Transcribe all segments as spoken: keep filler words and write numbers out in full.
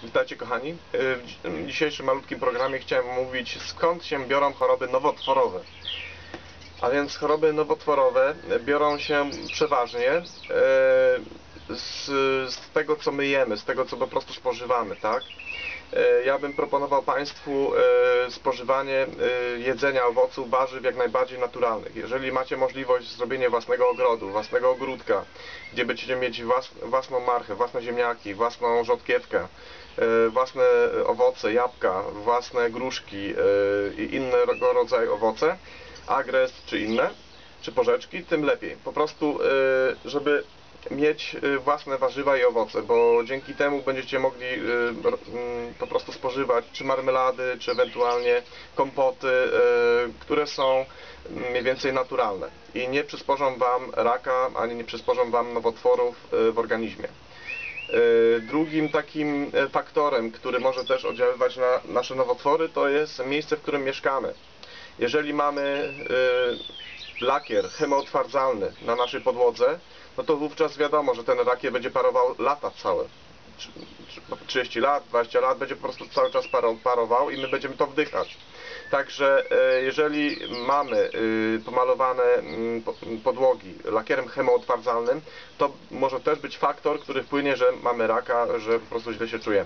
Witajcie kochani. W dzisiejszym malutkim programie chciałem mówić, skąd się biorą choroby nowotworowe. A więc choroby nowotworowe biorą się przeważnie z, z tego, co my jemy, z tego, co po prostu spożywamy, tak? Ja bym proponował Państwu spożywanie jedzenia owoców, warzyw jak najbardziej naturalnych. Jeżeli macie możliwość zrobienia własnego ogrodu, własnego ogródka, gdzie będziecie mieć własną marchę, własne ziemniaki, własną rzodkiewkę, własne owoce, jabłka, własne gruszki i innego rodzaju owoce, agres czy inne, czy porzeczki, tym lepiej. Po prostu, żeby mieć własne warzywa i owoce, bo dzięki temu będziecie mogli po prostu spożywać czy marmelady, czy ewentualnie kompoty, które są mniej więcej naturalne i nie przysporzą Wam raka, ani nie przysporzą Wam nowotworów w organizmie. Drugim takim faktorem, który może też oddziaływać na nasze nowotwory, to jest miejsce, w którym mieszkamy. Jeżeli mamy lakier chemoutwardzalny na naszej podłodze, no to wówczas wiadomo, że ten lakier będzie parował lata całe. trzydzieści lat, dwadzieścia lat będzie po prostu cały czas parował i my będziemy to wdychać. Także jeżeli mamy pomalowane podłogi lakierem chemoutwardzalnym, to może też być faktor, który wpłynie, że mamy raka, że po prostu źle się czujemy.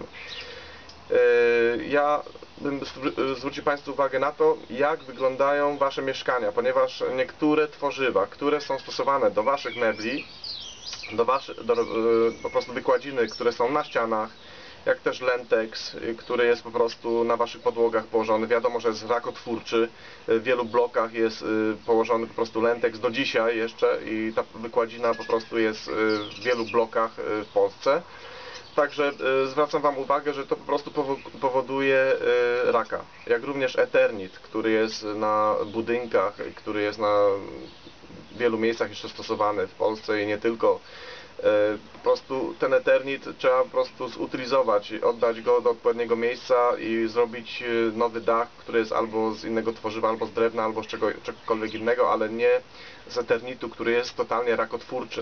Ja bym zwrócił Państwu uwagę na to, jak wyglądają Wasze mieszkania, ponieważ niektóre tworzywa, które są stosowane do Waszych mebli, do, waszy, do po prostu wykładziny, które są na ścianach, jak też lentex, który jest po prostu na Waszych podłogach położony. Wiadomo, że jest rakotwórczy, w wielu blokach jest położony po prostu lentex do dzisiaj jeszcze i ta wykładzina po prostu jest w wielu blokach w Polsce. Także zwracam Wam uwagę, że to po prostu powoduje raka. Jak również eternit, który jest na budynkach, który jest na wielu miejscach jeszcze stosowany w Polsce i nie tylko. Po prostu ten eternit trzeba po prostu zutylizować, oddać go do odpowiedniego miejsca i zrobić nowy dach, który jest albo z innego tworzywa, albo z drewna, albo z czego, czegokolwiek innego, ale nie z eternitu, który jest totalnie rakotwórczy.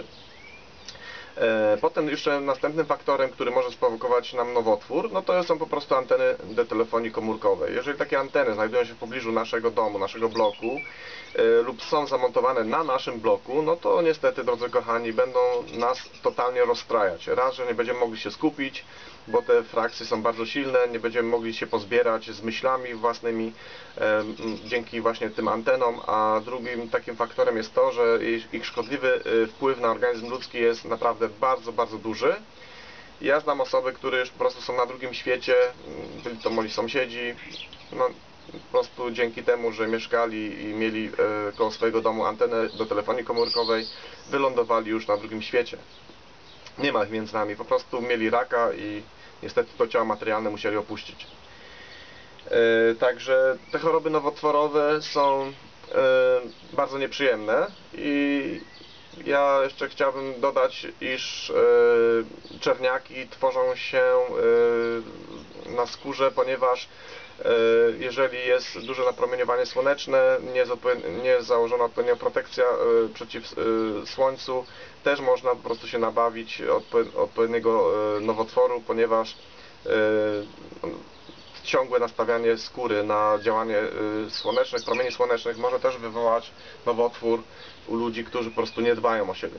Potem jeszcze następnym faktorem, który może sprowokować nam nowotwór, no to są po prostu anteny do telefonii komórkowej. Jeżeli takie anteny znajdują się w pobliżu naszego domu, naszego bloku lub są zamontowane na naszym bloku, no to niestety, drodzy kochani, będą nas totalnie rozstrajać. Raz, że nie będziemy mogli się skupić, bo te frakcje są bardzo silne, nie będziemy mogli się pozbierać z myślami własnymi e, dzięki właśnie tym antenom, a drugim takim faktorem jest to, że ich szkodliwy wpływ na organizm ludzki jest naprawdę bardzo, bardzo duży. Ja znam osoby, które już po prostu są na drugim świecie, byli to moi sąsiedzi, no, po prostu dzięki temu, że mieszkali i mieli e, koło swojego domu antenę do telefonii komórkowej, wylądowali już na drugim świecie. Nie ma ich między nami, po prostu mieli raka i niestety to ciało materialne musieli opuścić. E, także te choroby nowotworowe są e, bardzo nieprzyjemne i ja jeszcze chciałbym dodać, iż e, czerniaki tworzą się e, na skórze, ponieważ e, jeżeli jest duże napromieniowanie słoneczne, nie jest, nie jest założona odpowiednia protekcja e, przeciw e, słońcu, też można po prostu się nabawić odpo odpowiedniego e, nowotworu, ponieważ e, ciągłe nastawianie skóry na działanie słonecznych, promieni słonecznych może też wywołać nowotwór u ludzi, którzy po prostu nie dbają o siebie.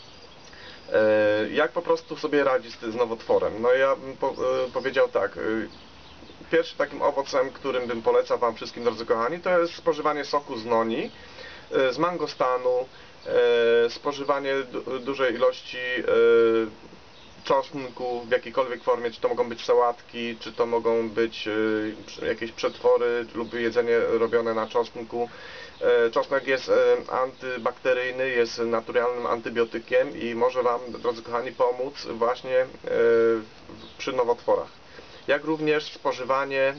Jak po prostu sobie radzić z nowotworem? No ja bym po, powiedział tak. Pierwszym takim owocem, którym bym polecał Wam wszystkim, drodzy kochani, to jest spożywanie soku z noni, z mangostanu, spożywanie dużej ilości czosnku w jakiejkolwiek formie, czy to mogą być sałatki, czy to mogą być jakieś przetwory lub jedzenie robione na czosnku. Czosnek jest antybakteryjny, jest naturalnym antybiotykiem i może Wam, drodzy kochani, pomóc właśnie przy nowotworach. Jak również spożywanie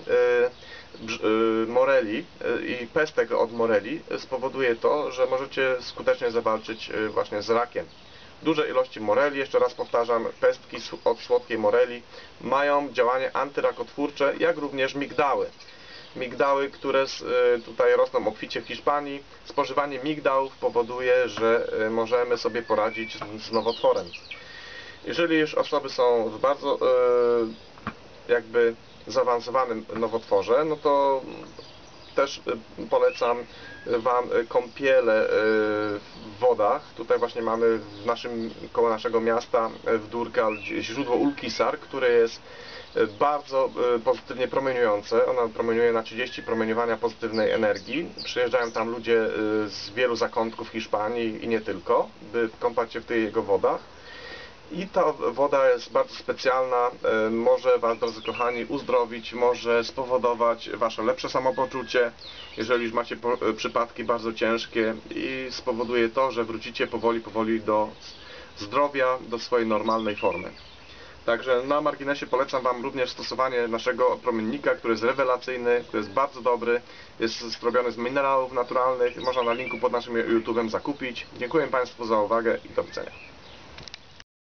moreli i pestek od moreli spowoduje to, że możecie skutecznie zawalczyć właśnie z rakiem. Duże ilości moreli, jeszcze raz powtarzam, pestki od słodkiej moreli mają działanie antyrakotwórcze, jak również migdały. Migdały, które tutaj rosną obficie w Hiszpanii, spożywanie migdałów powoduje, że możemy sobie poradzić z nowotworem. Jeżeli już osoby są w bardzo jakby zaawansowanym nowotworze, no to też polecam Wam kąpiele w wodach. Tutaj właśnie mamy w naszym, koło naszego miasta w Durkal źródło Ulkisar, które jest bardzo pozytywnie promieniujące. Ona promieniuje na trzydzieści promieniowania pozytywnej energii. Przyjeżdżają tam ludzie z wielu zakątków Hiszpanii i nie tylko, by kąpać się w tych jego wodach. I ta woda jest bardzo specjalna, może Was, drodzy kochani, uzdrowić, może spowodować Wasze lepsze samopoczucie, jeżeli już macie przypadki bardzo ciężkie, i spowoduje to, że wrócicie powoli, powoli do zdrowia, do swojej normalnej formy. Także na marginesie polecam Wam również stosowanie naszego promiennika, który jest rewelacyjny, który jest bardzo dobry, jest zrobiony z minerałów naturalnych, można na linku pod naszym YouTube'em zakupić. Dziękuję Państwu za uwagę i do widzenia.